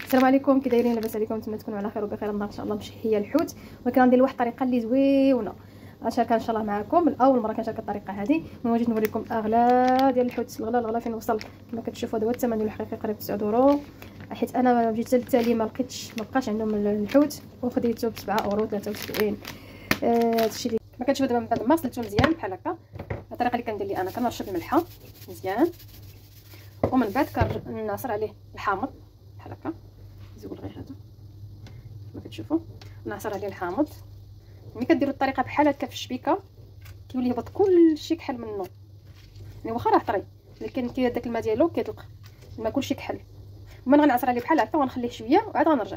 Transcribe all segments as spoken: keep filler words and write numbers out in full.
السلام عليكم، كي دايرين؟ لاباس عليكم؟ نتمنى تكونوا على خير وبخير. النهار ان شاء الله مشهيه الحوت، ولكن غندير واحد الطريقه اللي زويونه غنشاركها ان شاء الله معكم. الاول مره كنشارك الطريقه هذه، ونوجد نوريكم الاغلى ديال الحوت. الغلا الغلا فين وصل كما كتشوفوا، هذا هو الثمن الحقيقي قريب تسعة اورو، حيت انا جيت للتالي ما لقيتش ما بقاش عندهم الحوت وخديته ب سبعة اورو ثلاثة وسبعين. هذا الشيء اللي كما كتشوفوا دابا من بعد ما غسلته مزيان بحال هكا. الطريقه اللي كندير لي انا كنرشد الملحه مزيان، ومن بعد كنعصر عليه الحامض بحال هكا. نزول غير هذا كما كتشوفوا، نعصر عليه الحامض. ملي كديروا الطريقه بحال هكا في الشبيكه كيولي يهبط كلشي كحل منه، يعني واخا راه طري ولكن كي داك الماء ديالو كيطلق الماء كلشي كحل. ومن غنعصر عليه بحال هكا ونخليه شويه وعاد غنرجع.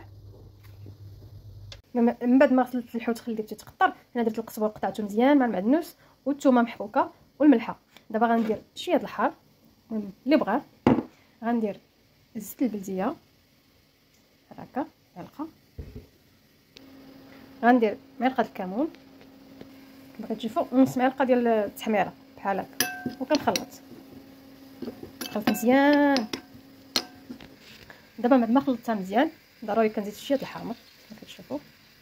من بعد ما غسلت الحوت خليته يتقطر، هنا درت القزبر قطعته مزيان مع المعدنوس والثومه محبوكه والملحه. دابا غندير شويه د الحار اللي بغاه، غندير زيت البلديه بحال هكا معلقه، غندير معلقه الكمون كما كتشوفوا، ونص معلقه ديال التحميره بحال هكا، وكنخلط خلط مزيان. دابا بعد ما خلطتها مزيان ضروري كنزيد شويه د الحامض كما كتشوفوا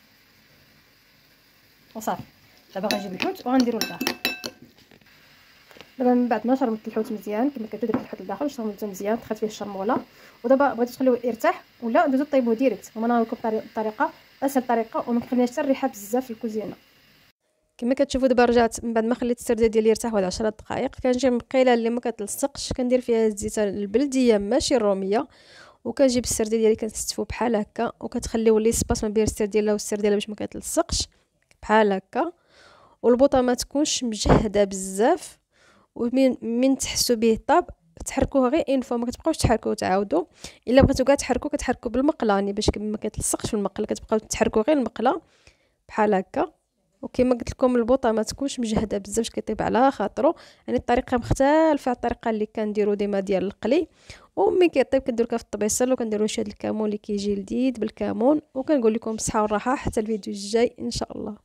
وصافي. دابا غنجيب الحوت وغنديرو لداخل. دابا من بعد ما شرمت الحوت مزيان كما كتشوفوا، درت الحوت لداخل شرمته مزيان، دخلت فيه الشرموله. ودابا بغيتو تخليوه يرتاح ولا دوزو طيبوه ديريكت. وما نوريكم الطريقه اسهل طريقه وما كيخليناش حتى الريحه بزاف في الكوزينه. كما كتشوفوا دابا رجعت من بعد ما خليت السرديه ديالي يرتاح واحد عشرة دقائق. كنجيب مقيله اللي ما كتلصقش، كندير فيها الزيت البلديه ماشي الروميه، وكنجيب السرديه ديالي كنستفو بحال هكا، وكتخليو لي سباس ما بين السرديه والسرديه باش ما كتلصقش بحال هكا. والبوطه ما تكونش مجهده بزاف، ومن من تحسوا به طاب تحركوه غير انفو، ما كتبقاوش تحركوه تعاودوا. الا بغيتو كاع تحركوا كتحركوا بالمقله باش ما كيتلصقش في المقله، كتبقاو تحركوا غير المقله بحال هكا. وكما قلت لكم البوطه ما تكونش مجهده بزاف باش كيطيب على خاطرو، يعني الطريقه مختلفه على الطريقه اللي كنديرو ديما ديال القلي. وملي كيطيب كنديرو كاع في الطبيصل، وكنديرو شويه الكمون اللي كيجي لذيذ بالكمون. وكنقول لكم بالصحه والراحه حتى الفيديو الجاي ان شاء الله.